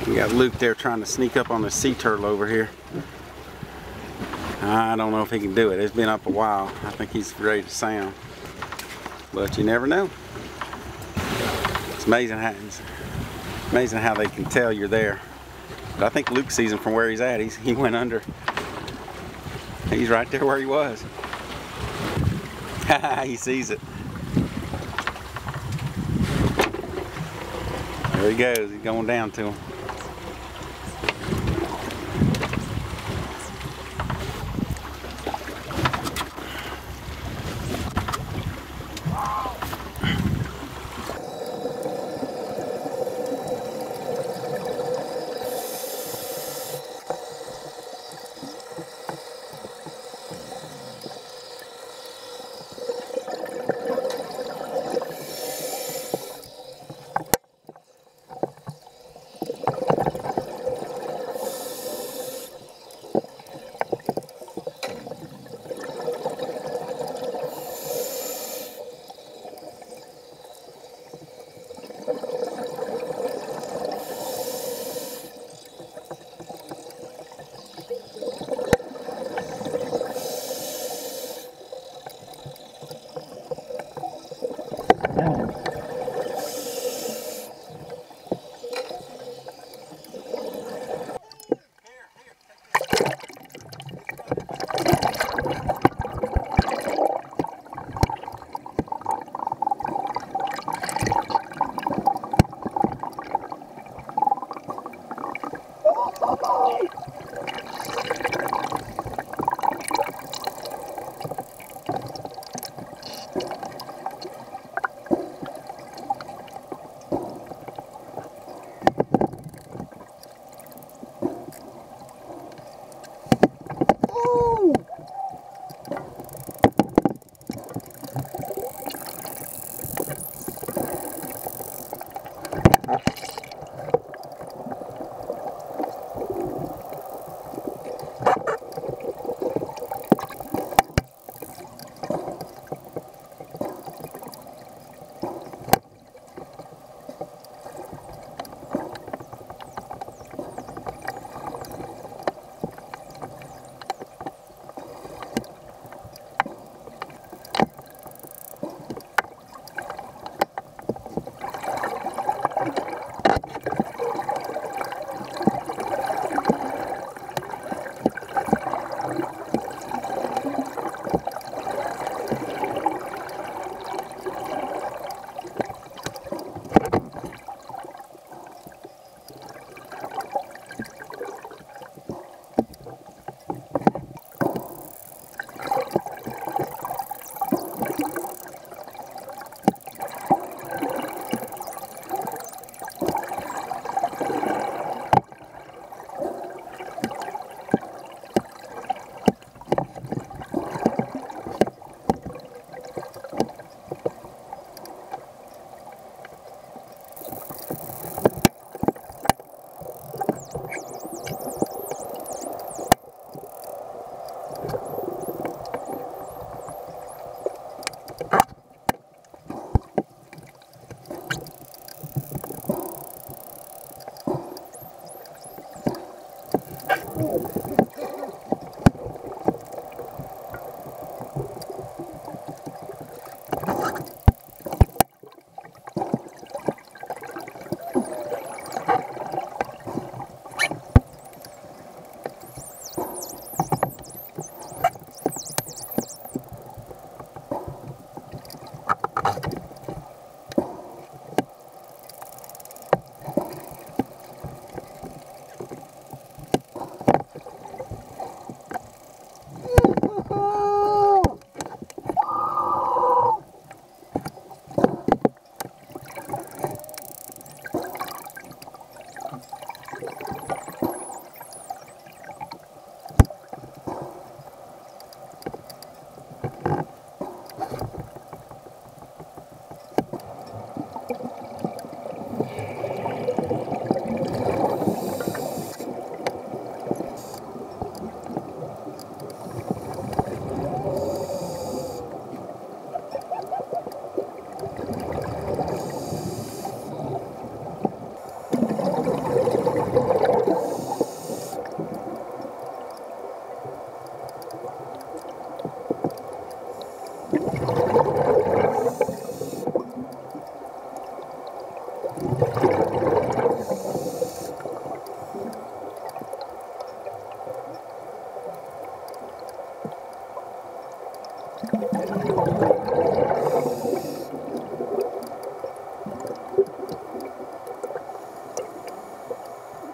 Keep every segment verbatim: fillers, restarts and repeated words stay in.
We got Luke there trying to sneak up on the sea turtle over here. I don't know if he can do it. It's been up a while. I think he's ready to sound. But you never know. It's amazing how, it's amazing how they can tell you're there. But I think Luke sees him from where he's at. He's, he went under. He's right there where he was. He sees it. There he goes. He's going down to him.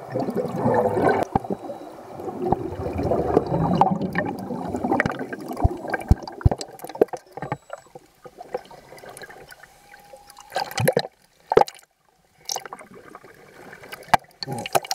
Mm.